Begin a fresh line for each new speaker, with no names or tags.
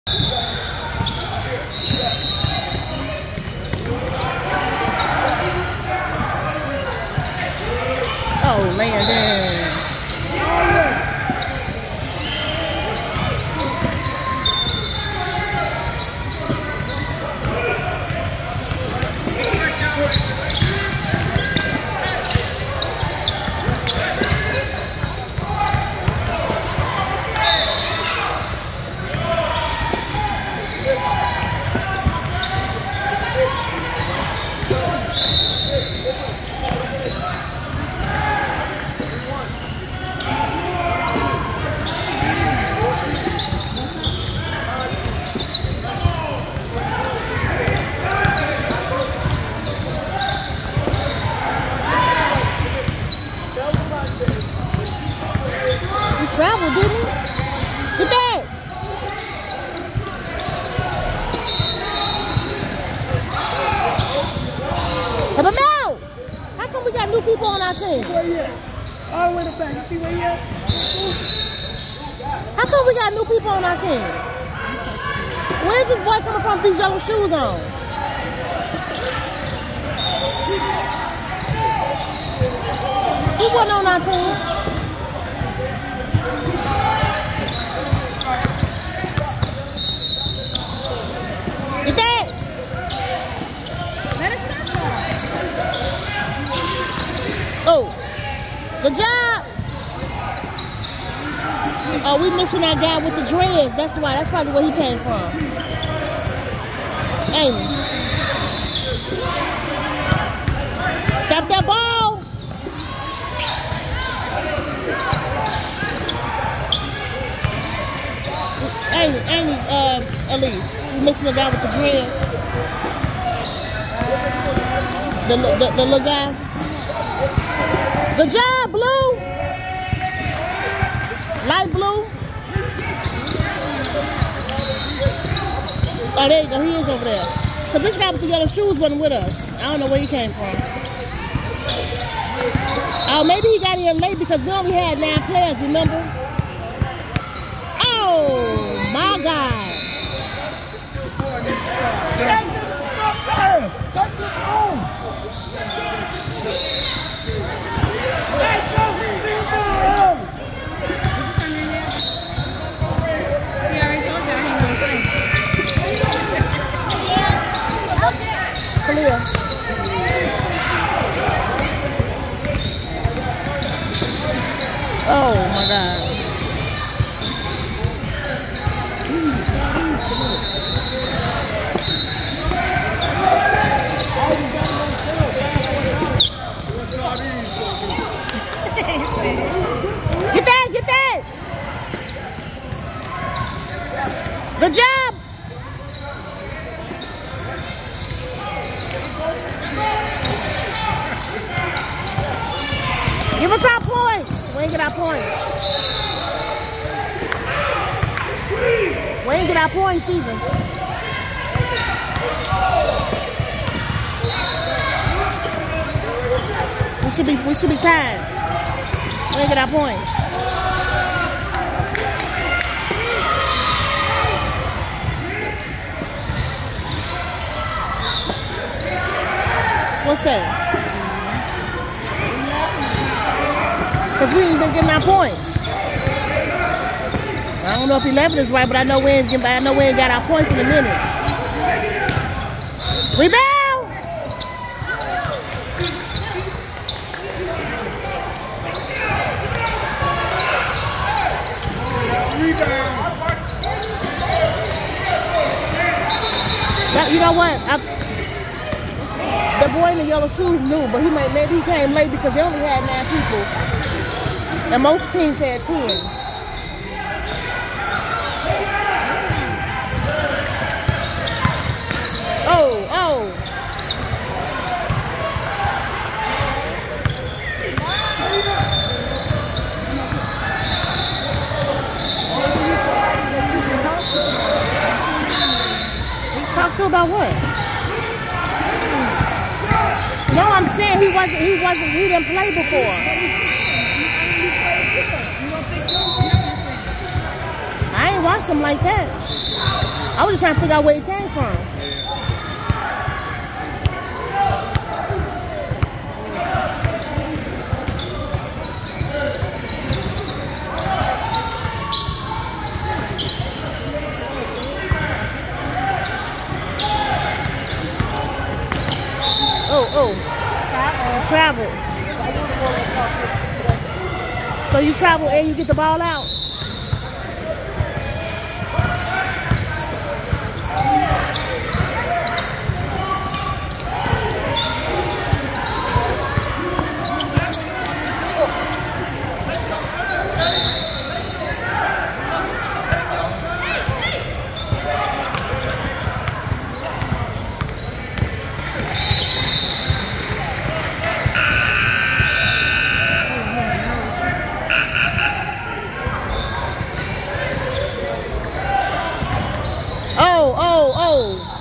Oh man, damn. Travel, didn't he? Get that! Hey, but Mel! How come we got new people on our team?
Where he at? All the way to the back. You see where he at?
How come we got new people on our team? Where's this boy coming from with these yellow shoes on? He wasn't on our team. Get that!
Let us circle.
Oh, good job! Oh, we missing that guy with the dreads. That's why. That's probably where he came from. Ain't he? Stop that ball! Ain't he, Elise? We missing the guy with the dreads. The little guy. Good job, Blue! Light blue. Oh, there you go. He is over there. Because this guy with the yellow shoes wasn't with us. I don't know where he came from. Oh, maybe he got in late because we only had 9 players, remember? Oh, my God. Clear. Oh my God. Get that, get that. Good job. Give us our points. We ain't get our points. We ain't get our points either. We should be tied. We ain't get our points. What's that? Because we ain't been getting our points. I don't know if 11 is right, but I know we ain't got our points in a minute. Rebound! You know what? The boy in the yellow shoes knew, but maybe he came late because they only had 9 people. And most teams had 10. Oh. Talk to about what? No, I'm saying he didn't play before. I ain't ain't watched him like that. I was just trying to figure out where he came from. Oh. Travel. So you travel and you get the ball out? Oh.